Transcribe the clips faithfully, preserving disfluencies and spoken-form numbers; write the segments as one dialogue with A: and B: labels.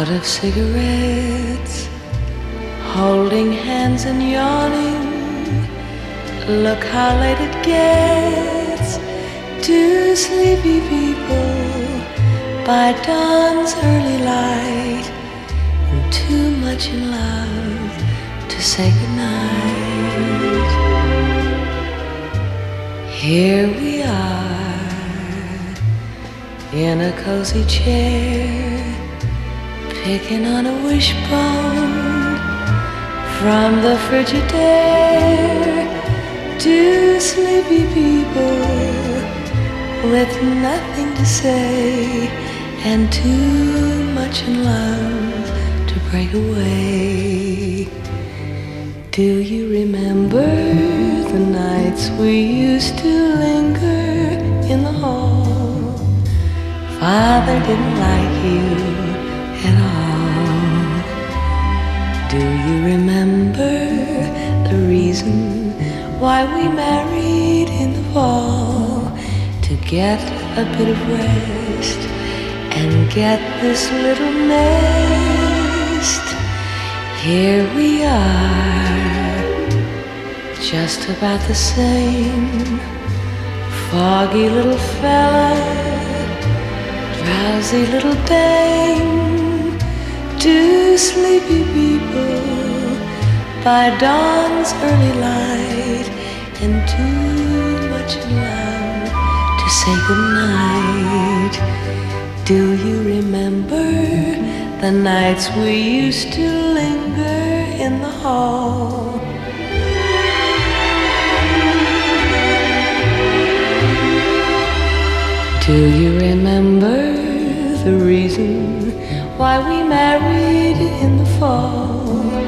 A: out of cigarettes, holding hands and yawning. Look how late it gets to sleepy people by dawn's early light, and too much in love to say goodnight. Here we are in a cozy chair, picking on a wishbone from the Frigidaire. Two sleepy people with nothing to say and too much in love to break away. Do you remember the nights we used to linger in the hall? Father didn't like you at all. Do you remember the reason why we married in the fall? To get a bit of rest and get this little nest. Here we are, just about the same. Foggy little fella, drowsy little dame. Two sleepy people by dawn's early light, and too much in love to say goodnight. Do you remember the nights we used to linger in the hall? Do you remember the reason why we married in the fall?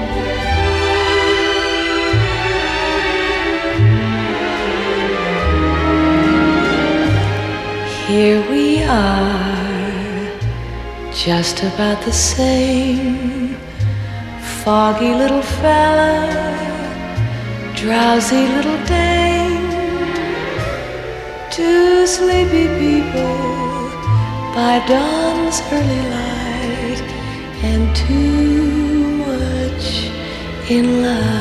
A: Here we are, just about the same. Foggy little fella, drowsy little dame. Two sleepy people by dawn's early light, and too much in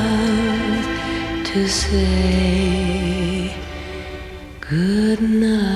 A: love to say good night.